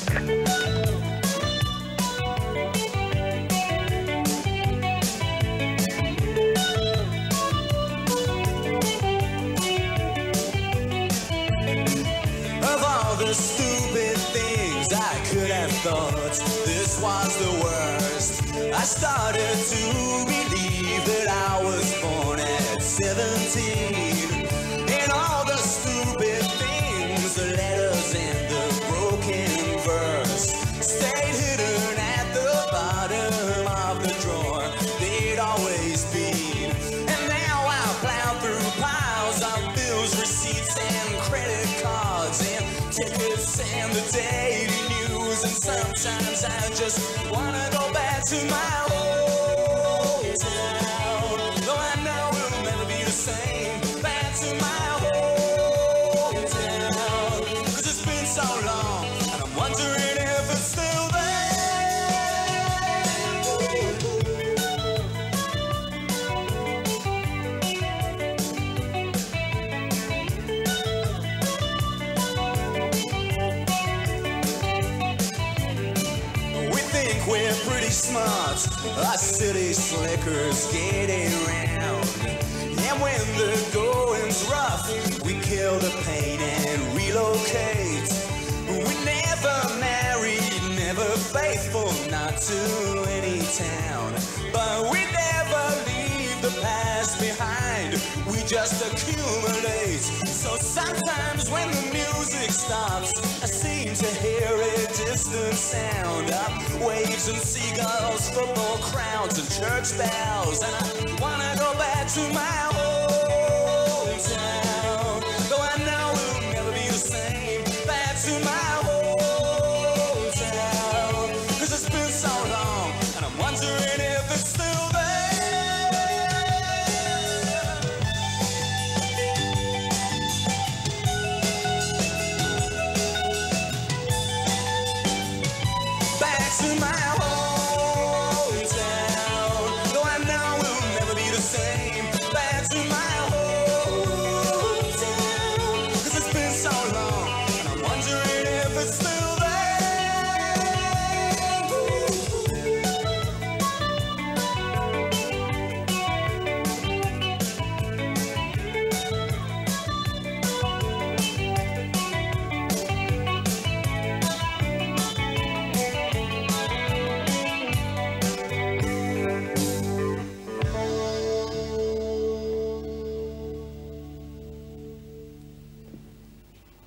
The stupid things I could have thought, this was the worst. I started to believe that I was born at 17. And all the stupid things, the letters and the broken verse, stayed hidden at the bottom of the drawer. They'd always been. And now I plow through piles of bills, receipts and credit cards and tickets and the daily news. And sometimes I just wanna go back to my hometown, though I know it'll never be the same. Back to my hometown, 'cause it's been so long and I'm wondering if it's still there. We're pretty smart, us city slickers get around. And when the going's rough, we kill the pain and relocate. We never married, never faithful, not to any town. But we never leave the past behind, we just accumulate. So sometimes when the music stops, I seem to hear a distant sound of waves and seagulls, football crowds and church bells. And I wanna go back to my home.